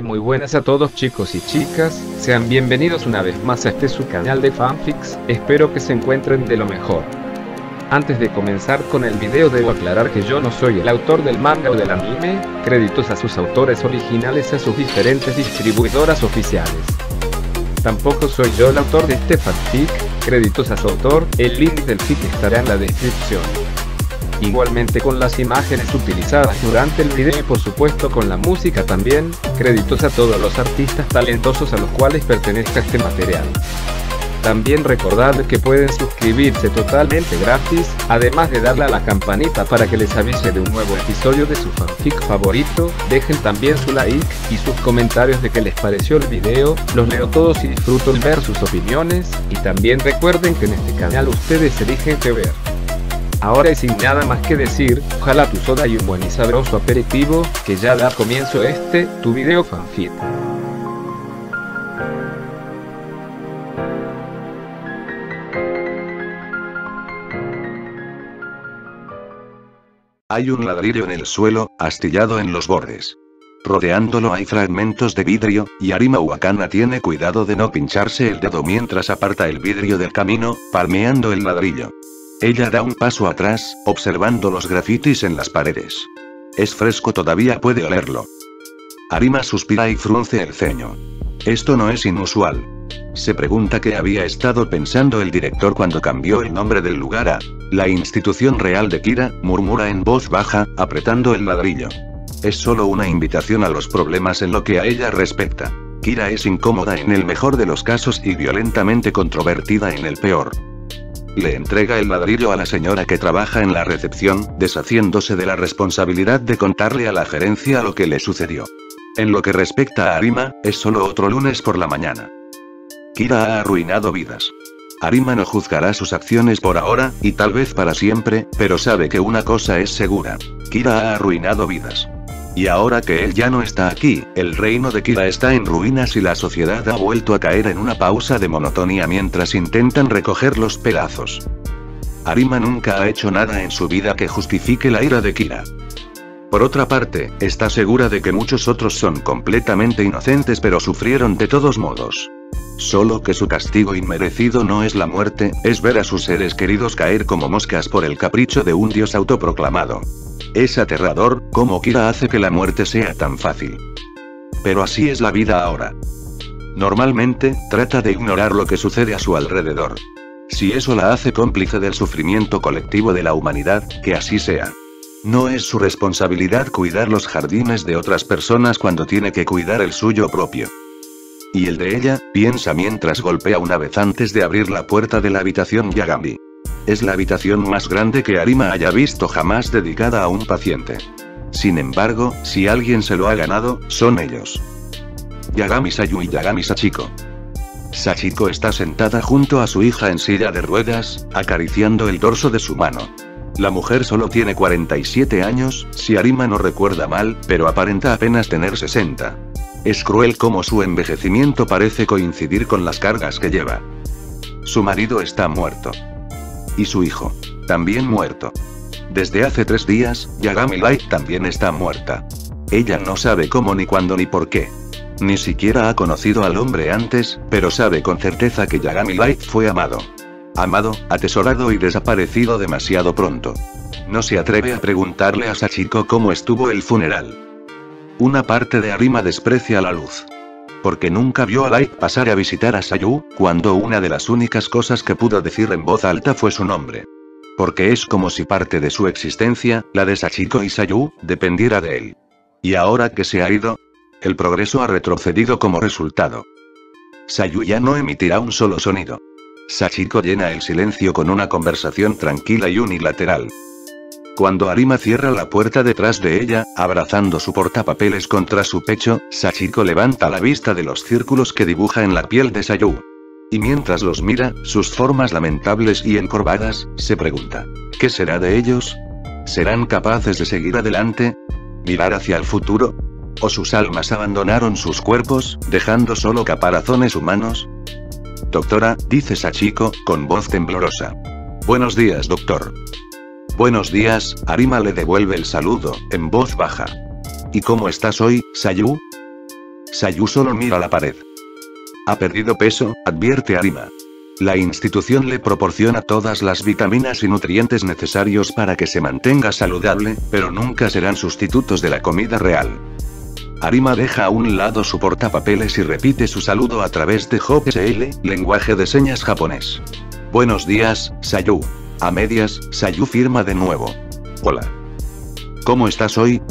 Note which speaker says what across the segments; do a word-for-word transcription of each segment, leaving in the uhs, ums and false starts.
Speaker 1: Y muy buenas a todos chicos y chicas, sean bienvenidos una vez más a este su canal de fanfics, espero que se encuentren de lo mejor. Antes de comenzar con el video debo aclarar que yo no soy el autor del manga o del anime, créditos a sus autores originales a sus diferentes distribuidoras oficiales. Tampoco soy yo el autor de este fanfic, créditos a su autor, el link del fic estará en la descripción. Igualmente con las imágenes utilizadas durante el video y por supuesto con la música también, créditos a todos los artistas talentosos a los cuales pertenezca este material. También recordad que pueden suscribirse totalmente gratis, además de darle a la campanita para que les avise de un nuevo episodio de su fanfic favorito, dejen también su like y sus comentarios de qué les pareció el video, los leo todos y disfruto el ver sus opiniones, y también recuerden que en este canal ustedes eligen qué ver. Ahora y sin nada más que decir, ojalá tu soda y un buen y sabroso aperitivo, que ya da comienzo este, tu video fanfic.
Speaker 2: Hay un ladrillo en el suelo, astillado en los bordes. Rodeándolo hay fragmentos de vidrio, y Arima Wakana tiene cuidado de no pincharse el dedo mientras aparta el vidrio del camino, palmeando el ladrillo. Ella da un paso atrás, observando los grafitis en las paredes. Es fresco, todavía puede olerlo. Arima suspira y frunce el ceño. Esto no es inusual. Se pregunta qué había estado pensando el director cuando cambió el nombre del lugar a la institución real de Kira, murmura en voz baja, apretando el ladrillo. Es solo una invitación a los problemas en lo que a ella respecta. Kira es incómoda en el mejor de los casos y violentamente controvertida en el peor. Le entrega el ladrillo a la señora que trabaja en la recepción, deshaciéndose de la responsabilidad de contarle a la gerencia lo que le sucedió. En lo que respecta a Arima, es solo otro lunes por la mañana. Kira ha arruinado vidas. Arima no juzgará sus acciones por ahora, y tal vez para siempre, pero sabe que una cosa es segura. Kira ha arruinado vidas. Y ahora que él ya no está aquí, el reino de Kira está en ruinas y la sociedad ha vuelto a caer en una pausa de monotonía mientras intentan recoger los pedazos. Arima nunca ha hecho nada en su vida que justifique la ira de Kira. Por otra parte, está segura de que muchos otros son completamente inocentes pero sufrieron de todos modos. Solo que su castigo inmerecido no es la muerte, es ver a sus seres queridos caer como moscas por el capricho de un dios autoproclamado. Es aterrador, cómo Kira hace que la muerte sea tan fácil. Pero así es la vida ahora. Normalmente, trata de ignorar lo que sucede a su alrededor. Si eso la hace cómplice del sufrimiento colectivo de la humanidad, que así sea. No es su responsabilidad cuidar los jardines de otras personas cuando tiene que cuidar el suyo propio. Y el de ella, piensa mientras golpea una vez antes de abrir la puerta de la habitación Yagami. Es la habitación más grande que Arima haya visto jamás dedicada a un paciente. Sin embargo, si alguien se lo ha ganado, son ellos. Yagami Sayu y Yagami Sachiko. Sachiko está sentada junto a su hija en silla de ruedas, acariciando el dorso de su mano. La mujer solo tiene cuarenta y siete años, si Arima no recuerda mal, pero aparenta apenas tener sesenta. Es cruel cómo su envejecimiento parece coincidir con las cargas que lleva. Su marido está muerto. Y su hijo. También muerto. Desde hace tres días, Yagami Light también está muerta. Ella no sabe cómo ni cuándo ni por qué. Ni siquiera ha conocido al hombre antes, pero sabe con certeza que Yagami Light fue amado. Amado, atesorado y desaparecido demasiado pronto. No se atreve a preguntarle a Sachiko cómo estuvo el funeral. Una parte de Arima desprecia la luz. Porque nunca vio a Light pasar a visitar a Sayu, cuando una de las únicas cosas que pudo decir en voz alta fue su nombre. Porque es como si parte de su existencia, la de Sachiko y Sayu, dependiera de él. Y ahora que se ha ido, el progreso ha retrocedido como resultado. Sayu ya no emitirá un solo sonido. Sachiko llena el silencio con una conversación tranquila y unilateral. Cuando Arima cierra la puerta detrás de ella, abrazando su portapapeles contra su pecho, Sachiko levanta la vista de los círculos que dibuja en la piel de Sayu. Y mientras los mira, sus formas lamentables y encorvadas, se pregunta, ¿qué será de ellos? ¿Serán capaces de seguir adelante? ¿Mirar hacia el futuro? ¿O sus almas abandonaron sus cuerpos, dejando solo caparazones humanos? Doctora, dice Sachiko, con voz temblorosa. Buenos días, doctor. Buenos días, Arima le devuelve el saludo, en voz baja. ¿Y cómo estás hoy, Sayu? Sayu solo mira la pared. Ha perdido peso, advierte Arima. La institución le proporciona todas las vitaminas y nutrientes necesarios para que se mantenga saludable, pero nunca serán sustitutos de la comida real. Arima deja a un lado su portapapeles y repite su saludo a través de J S L, lenguaje de señas japonés. Buenos días, Sayu. A medias, Sayu firma de nuevo. Hola. ¿Cómo estás hoy?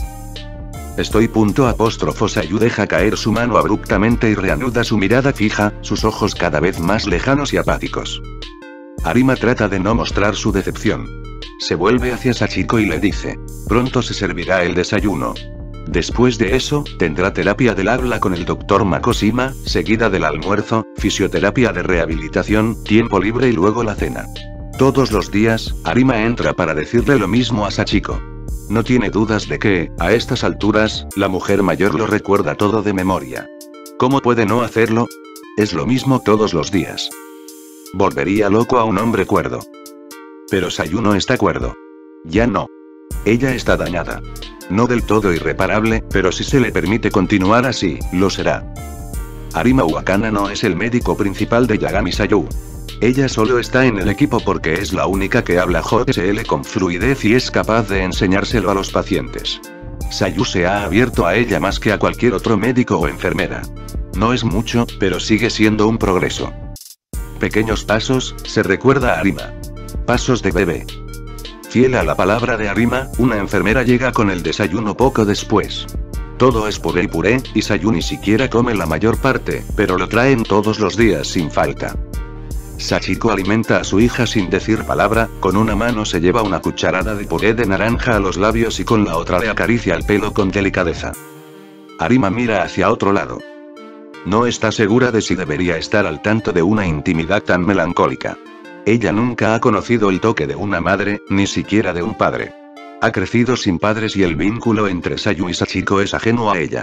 Speaker 2: Estoy punto apóstrofo. Sayu deja caer su mano abruptamente y reanuda su mirada fija, sus ojos cada vez más lejanos y apáticos. Arima trata de no mostrar su decepción. Se vuelve hacia Sachiko y le dice, pronto se servirá el desayuno. Después de eso, tendrá terapia del habla con el doctor Makoshima, seguida del almuerzo, fisioterapia de rehabilitación, tiempo libre y luego la cena. Todos los días, Arima entra para decirle lo mismo a Sachiko. No tiene dudas de que, a estas alturas, la mujer mayor lo recuerda todo de memoria. ¿Cómo puede no hacerlo? Es lo mismo todos los días. Volvería loco a un hombre cuerdo. Pero Sayu no está cuerdo. Ya no. Ella está dañada. No del todo irreparable, pero si se le permite continuar así, lo será. Arima Uwakana no es el médico principal de Yagami Sayu. Ella solo está en el equipo porque es la única que habla J S L con fluidez y es capaz de enseñárselo a los pacientes. Sayu se ha abierto a ella más que a cualquier otro médico o enfermera. No es mucho, pero sigue siendo un progreso. Pequeños pasos, se recuerda a Arima. Pasos de bebé. Fiel a la palabra de Arima, una enfermera llega con el desayuno poco después. Todo es puré y puré, y Sayu ni siquiera come la mayor parte, pero lo traen todos los días sin falta. Sachiko alimenta a su hija sin decir palabra, con una mano se lleva una cucharada de puré de naranja a los labios y con la otra le acaricia el pelo con delicadeza. Arima mira hacia otro lado. No está segura de si debería estar al tanto de una intimidad tan melancólica. Ella nunca ha conocido el toque de una madre, ni siquiera de un padre. Ha crecido sin padres y el vínculo entre Sayu y Sachiko es ajeno a ella.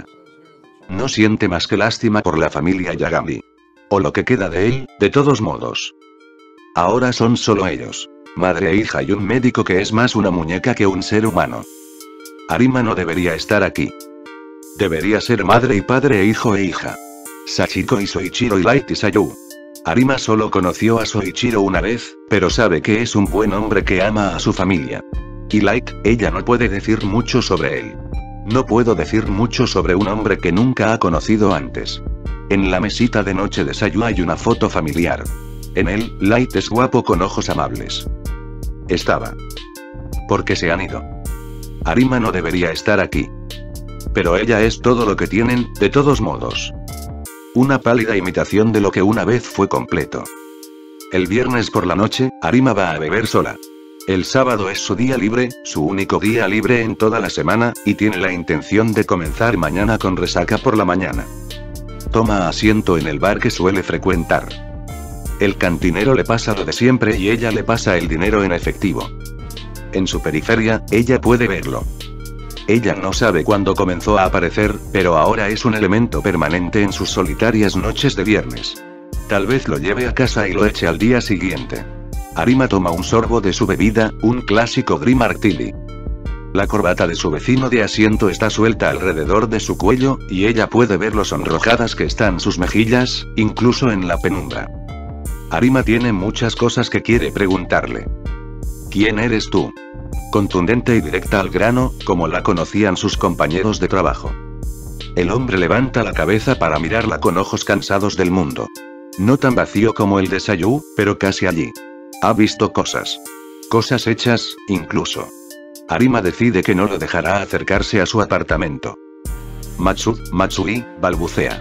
Speaker 2: No siente más que lástima por la familia Yagami. O lo que queda de él, de todos modos. Ahora son solo ellos. Madre e hija y un médico que es más una muñeca que un ser humano. Arima no debería estar aquí. Debería ser madre y padre e hijo e hija. Sachiko y Soichiro y Light y Sayu. Arima solo conoció a Soichiro una vez, pero sabe que es un buen hombre que ama a su familia. Y Light, ella no puede decir mucho sobre él. No puedo decir mucho sobre un hombre que nunca ha conocido antes. En la mesita de noche de Sayu hay una foto familiar. En él, Light es guapo con ojos amables. Estaba. Porque se han ido. Arima no debería estar aquí. Pero ella es todo lo que tienen, de todos modos. Una pálida imitación de lo que una vez fue completo. El viernes por la noche, Arima va a beber sola. El sábado es su día libre, su único día libre en toda la semana, y tiene la intención de comenzar mañana con resaca por la mañana. Toma asiento en el bar que suele frecuentar. El cantinero le pasa lo de siempre y ella le pasa el dinero en efectivo. En su periferia, ella puede verlo. Ella no sabe cuándo comenzó a aparecer, pero ahora es un elemento permanente en sus solitarias noches de viernes. Tal vez lo lleve a casa y lo eche al día siguiente. Arima toma un sorbo de su bebida, un clásico Dry Martini. La corbata de su vecino de asiento está suelta alrededor de su cuello, y ella puede ver lo sonrojadas que están sus mejillas, incluso en la penumbra. Arima tiene muchas cosas que quiere preguntarle. ¿Quién eres tú? Contundente y directa al grano, como la conocían sus compañeros de trabajo. El hombre levanta la cabeza para mirarla con ojos cansados del mundo. No tan vacío como el de Sayu, pero casi allí. Ha visto cosas. Cosas hechas, incluso. Arima decide que no lo dejará acercarse a su apartamento. Matsu, Matsui, balbucea.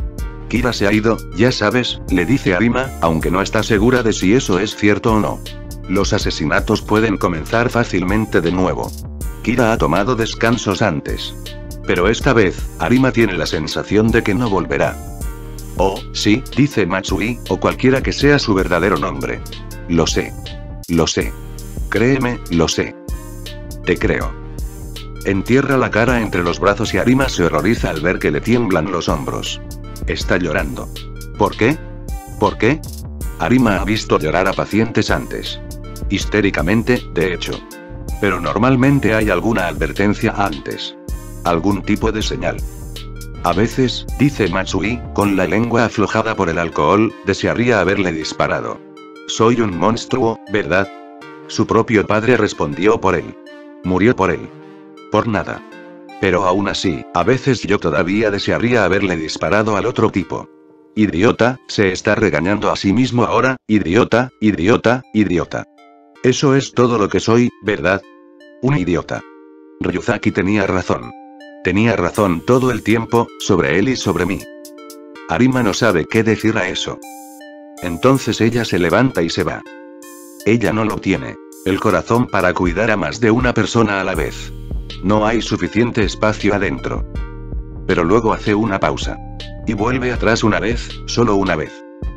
Speaker 2: Kira se ha ido, ya sabes, le dice Arima, aunque no está segura de si eso es cierto o no. Los asesinatos pueden comenzar fácilmente de nuevo. Kira ha tomado descansos antes. Pero esta vez, Arima tiene la sensación de que no volverá. Oh, sí, dice Matsui, o cualquiera que sea su verdadero nombre. Lo sé. Lo sé. Créeme, lo sé. Te creo. Entierra la cara entre los brazos y Arima se horroriza al ver que le tiemblan los hombros. Está llorando. ¿Por qué? ¿Por qué? Arima ha visto llorar a pacientes antes. Histéricamente, de hecho. Pero normalmente hay alguna advertencia antes. Algún tipo de señal. A veces, dice Matsui, con la lengua aflojada por el alcohol, desearía haberle disparado. Soy un monstruo, ¿verdad? Su propio padre respondió por él. Murió por él. Por nada. Pero aún así, a veces yo todavía desearía haberle disparado al otro tipo. Idiota, se está regañando a sí mismo ahora, idiota, idiota, idiota. Eso es todo lo que soy, ¿verdad? Un idiota. Ryuzaki tenía razón. Tenía razón todo el tiempo, sobre él y sobre mí. Arima no sabe qué decir a eso. Entonces ella se levanta y se va. Ella no lo tiene. El corazón para cuidar a más de una persona a la vez. No hay suficiente espacio adentro. Pero luego hace una pausa. Y vuelve atrás una vez, solo una vez.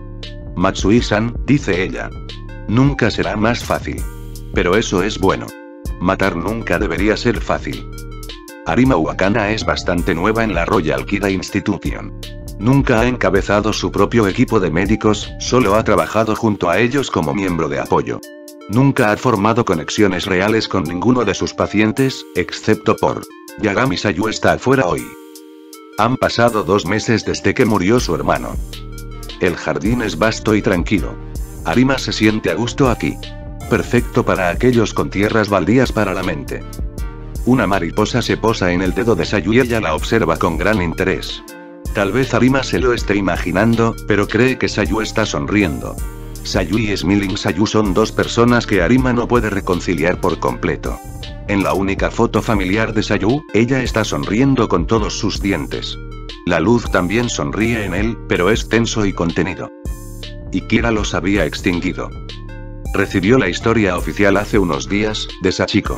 Speaker 2: Matsui-san, dice ella. Nunca será más fácil. Pero eso es bueno. Matar nunca debería ser fácil. Arima Uwakana es bastante nueva en la Royal Kira Institution. Nunca ha encabezado su propio equipo de médicos, solo ha trabajado junto a ellos como miembro de apoyo. Nunca ha formado conexiones reales con ninguno de sus pacientes, excepto por Yagami Sayu está afuera hoy. Han pasado dos meses desde que murió su hermano. El jardín es vasto y tranquilo. Arima se siente a gusto aquí. Perfecto para aquellos con tierras baldías para la mente. Una mariposa se posa en el dedo de Sayu y ella la observa con gran interés. Tal vez Arima se lo esté imaginando, pero cree que Sayu está sonriendo. Sayu y Smiling Sayu son dos personas que Arima no puede reconciliar por completo. En la única foto familiar de Sayu, ella está sonriendo con todos sus dientes. La luz también sonríe en él, pero es tenso y contenido. Y Kira los había extinguido. Recibió la historia oficial hace unos días, de Sachiko.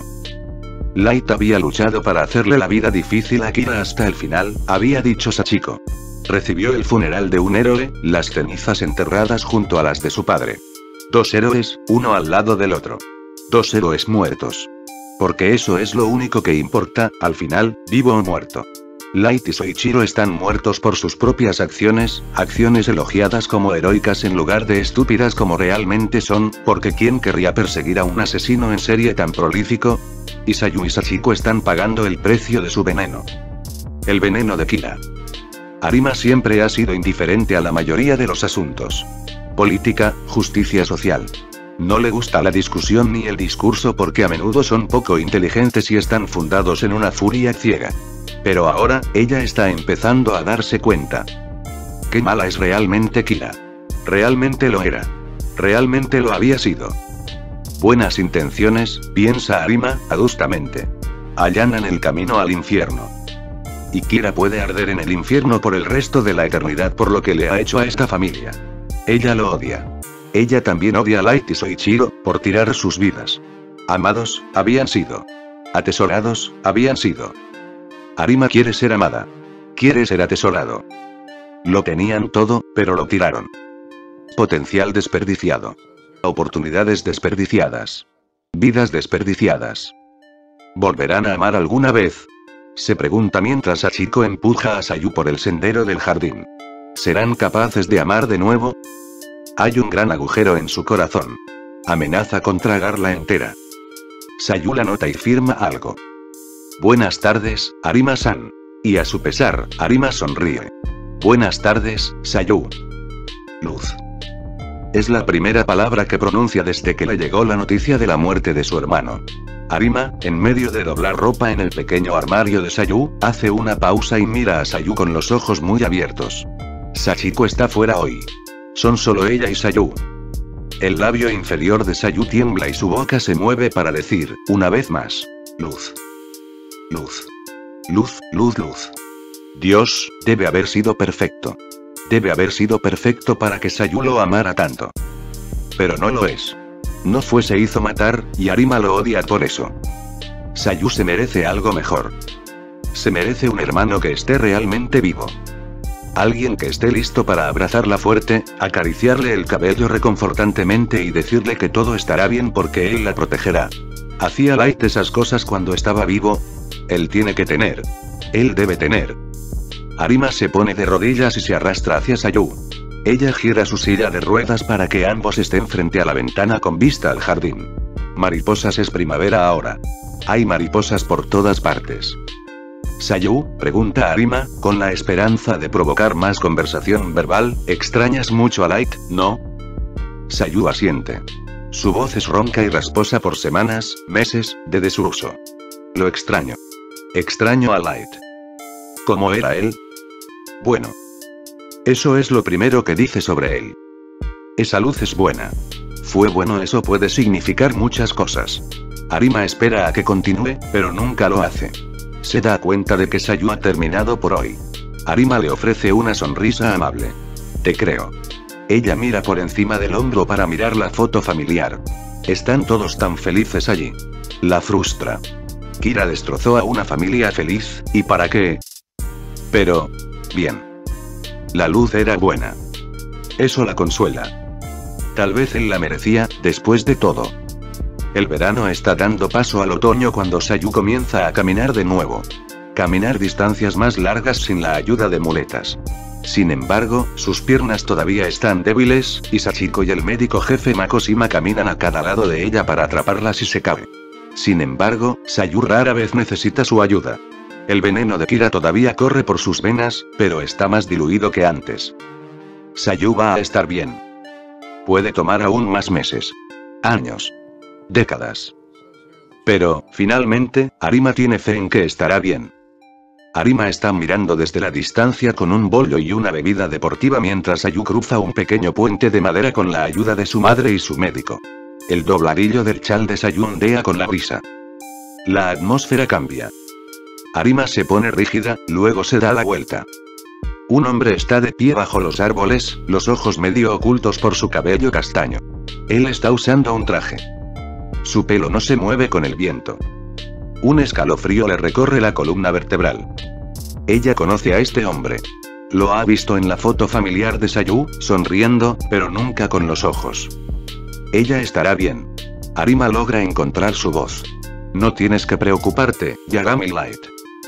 Speaker 2: Light había luchado para hacerle la vida difícil a Kira hasta el final, había dicho Sachiko. Recibió el funeral de un héroe, las cenizas enterradas junto a las de su padre. Dos héroes, uno al lado del otro. Dos héroes muertos. Porque eso es lo único que importa, al final, vivo o muerto. Light y Soichiro están muertos por sus propias acciones, acciones elogiadas como heroicas en lugar de estúpidas como realmente son, porque ¿quién querría perseguir a un asesino en serie tan prolífico? Y Sayu y Sachiko están pagando el precio de su veneno. El veneno de Kira. Arima siempre ha sido indiferente a la mayoría de los asuntos. Política, justicia social. No le gusta la discusión ni el discurso porque a menudo son poco inteligentes y están fundados en una furia ciega. Pero ahora, ella está empezando a darse cuenta. Qué mala es realmente Kira. Realmente lo era. Realmente lo había sido. Buenas intenciones, piensa Arima, adustamente. Allanan el camino al infierno. Y Kira puede arder en el infierno por el resto de la eternidad por lo que le ha hecho a esta familia. Ella lo odia. Ella también odia a Light y Soichiro, por tirar sus vidas. Amados, habían sido. Atesorados, habían sido. Arima quiere ser amada. Quiere ser atesorado. Lo tenían todo, pero lo tiraron. Potencial desperdiciado. Oportunidades desperdiciadas. Vidas desperdiciadas. ¿Volverán a amar alguna vez? Se pregunta mientras Sachiko empuja a Sayu por el sendero del jardín. ¿Serán capaces de amar de nuevo? Hay un gran agujero en su corazón. Amenaza con tragarla entera. Sayu la nota y firma algo. Buenas tardes, Arima-san. Y a su pesar, Arima sonríe. Buenas tardes, Sayu. Luz. Es la primera palabra que pronuncia desde que le llegó la noticia de la muerte de su hermano. Arima, en medio de doblar ropa en el pequeño armario de Sayu, hace una pausa y mira a Sayu con los ojos muy abiertos. Sachiko está fuera hoy. Son solo ella y Sayu. El labio inferior de Sayu tiembla y su boca se mueve para decir, una vez más, luz. Luz. Luz, luz, luz. Dios, debe haber sido perfecto. Debe haber sido perfecto para que Sayu lo amara tanto. Pero no lo es. No fue, se hizo matar, y Arima lo odia por eso. Sayu se merece algo mejor. Se merece un hermano que esté realmente vivo. Alguien que esté listo para abrazarla fuerte, acariciarle el cabello reconfortantemente y decirle que todo estará bien porque él la protegerá. ¿Hacía Light esas cosas cuando estaba vivo? Él tiene que tener. Él debe tener. Arima se pone de rodillas y se arrastra hacia Sayu. Ella gira su silla de ruedas para que ambos estén frente a la ventana con vista al jardín. Mariposas, es primavera ahora. Hay mariposas por todas partes. Sayu, pregunta Arima, con la esperanza de provocar más conversación verbal, ¿extrañas mucho a Light, no? Sayu asiente. Su voz es ronca y rasposa por semanas, meses, de desuso. Lo extraño. Extraño a Light. ¿Cómo era él? Bueno. Eso es lo primero que dice sobre él. Esa luz es buena. Fue bueno, eso puede significar muchas cosas. Arima espera a que continúe, pero nunca lo hace. Se da cuenta de que Sayu ha terminado por hoy. Arima le ofrece una sonrisa amable. Te creo. Ella mira por encima del hombro para mirar la foto familiar. Están todos tan felices allí. La frustra. Kira destrozó a una familia feliz, ¿y para qué? Pero... bien. La luz era buena. Eso la consuela. Tal vez él la merecía, después de todo. El verano está dando paso al otoño cuando Sayu comienza a caminar de nuevo. Caminar distancias más largas sin la ayuda de muletas. Sin embargo, sus piernas todavía están débiles, y Sachiko y el médico jefe Makosima caminan a cada lado de ella para atraparla si se cabe. Sin embargo, Sayu rara vez necesita su ayuda. El veneno de Kira todavía corre por sus venas, pero está más diluido que antes. Sayu va a estar bien. Puede tomar aún más meses. Años. Décadas. Pero, finalmente, Arima tiene fe en que estará bien. Arima está mirando desde la distancia con un bollo y una bebida deportiva mientras Sayu cruza un pequeño puente de madera con la ayuda de su madre y su médico. El dobladillo del chal de Sayu ondea con la brisa. La atmósfera cambia. Arima se pone rígida, luego se da la vuelta. Un hombre está de pie bajo los árboles, los ojos medio ocultos por su cabello castaño. Él está usando un traje. Su pelo no se mueve con el viento. Un escalofrío le recorre la columna vertebral. Ella conoce a este hombre. Lo ha visto en la foto familiar de Sayu, sonriendo, pero nunca con los ojos. Ella estará bien. Arima logra encontrar su voz. No tienes que preocuparte, Yagami Light.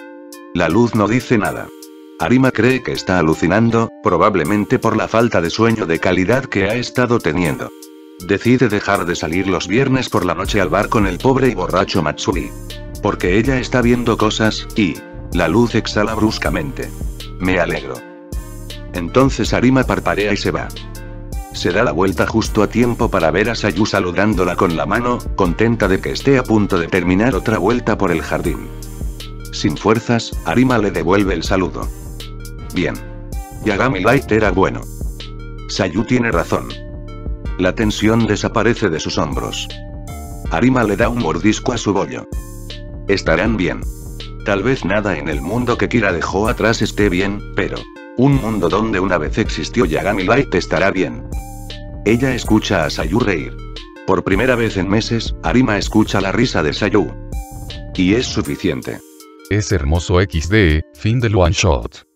Speaker 2: La luz no dice nada. Arima cree que está alucinando, probablemente por la falta de sueño de calidad que ha estado teniendo. Decide dejar de salir los viernes por la noche al bar con el pobre y borracho Matsuri. Porque ella está viendo cosas, y... la luz exhala bruscamente. Me alegro. Entonces Arima parpadea y se va. Se da la vuelta justo a tiempo para ver a Sayu saludándola con la mano, contenta de que esté a punto de terminar otra vuelta por el jardín. Sin fuerzas, Arima le devuelve el saludo. Bien. Yagami Light era bueno. Sayu tiene razón. La tensión desaparece de sus hombros. Arima le da un mordisco a su bollo. Estarán bien. Tal vez nada en el mundo que Kira dejó atrás esté bien, pero... un mundo donde una vez existió Yagami Light estará bien. Ella escucha a Sayu reír. Por primera vez en meses, Arima escucha la risa de Sayu. Y es suficiente.
Speaker 3: Es hermoso equis de, fin del one shot.